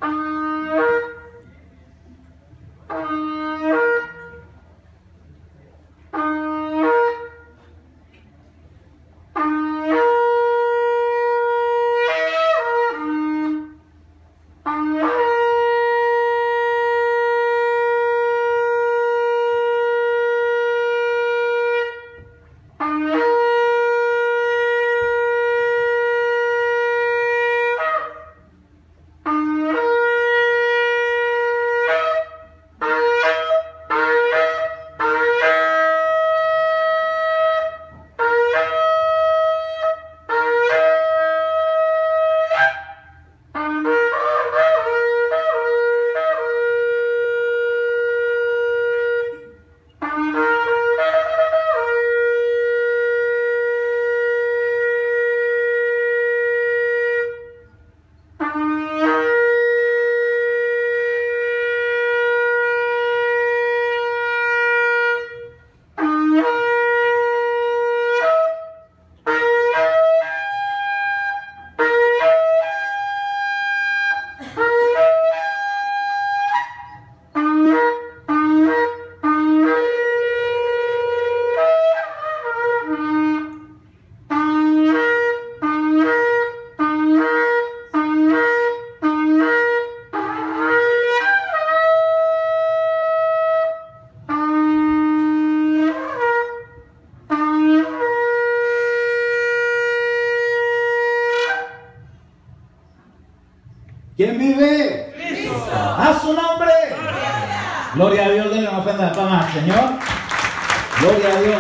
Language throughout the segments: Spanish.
¿Quién vive? Cristo. A su nombre. Gloria a Dios. Denle una ofrenda de palmas al Señor. Gloria a Dios.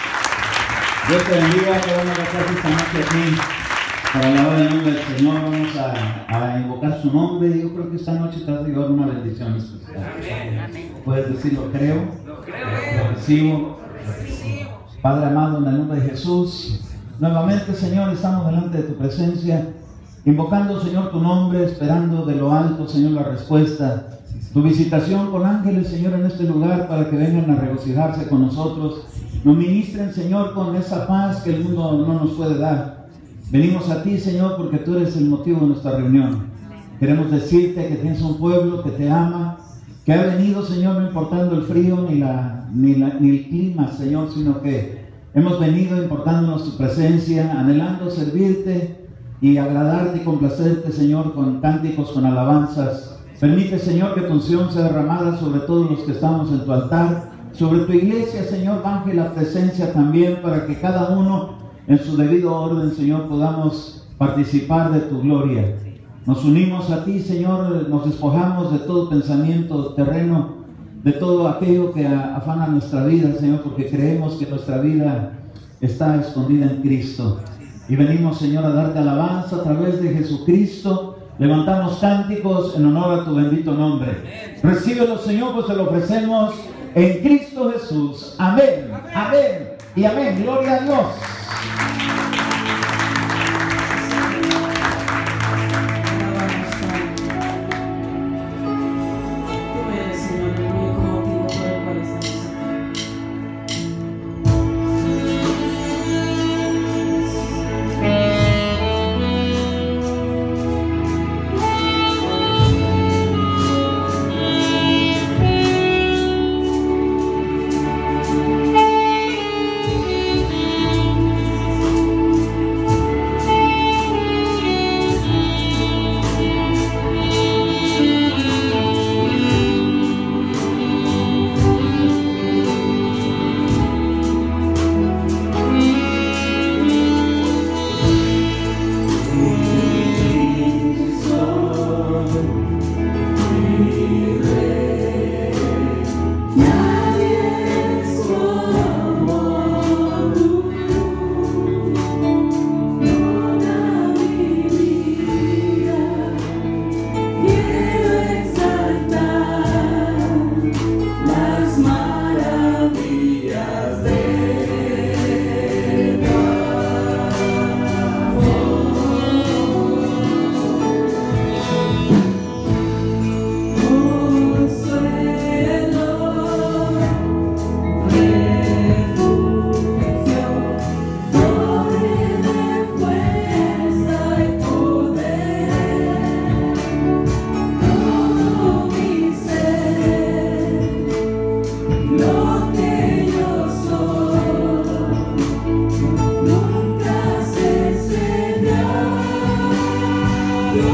Dios te bendiga. Que vamos a estar esta noche aquí para alabar el nombre del Señor. Vamos a invocar su nombre. Yo creo que esta noche te va a llevar una bendición especial. Puedes decir, lo creo, lo recibo. Padre amado, en el nombre de Jesús, nuevamente, Señor, estamos delante de tu presencia, invocando, Señor, tu nombre, esperando de lo alto, Señor, la respuesta, tu visitación con ángeles, Señor, en este lugar, para que vengan a regocijarse con nosotros, nos ministren, Señor, con esa paz que el mundo no nos puede dar. Venimos a ti, Señor, porque tú eres el motivo de nuestra reunión. Queremos decirte que tienes un pueblo que te ama, que ha venido, Señor, no importando el frío ni el clima, Señor, sino que hemos venido importándonos tu presencia, anhelando servirte y agradarte y complacerte, Señor, con cánticos, con alabanzas. Permite, Señor, que tu unción sea derramada sobre todos los que estamos en tu altar, sobre tu iglesia, Señor, baje la presencia también, para que cada uno en su debido orden, Señor, podamos participar de tu gloria. Nos unimos a ti, Señor, nos despojamos de todo pensamiento terreno, de todo aquello que afana nuestra vida, Señor, porque creemos que nuestra vida está escondida en Cristo. Y venimos, Señor, a darte alabanza a través de Jesucristo. Levantamos cánticos en honor a tu bendito nombre. Recíbelo, Señor, pues te lo ofrecemos en Cristo Jesús. Amén, amén y amén. Gloria a Dios.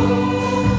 Señor.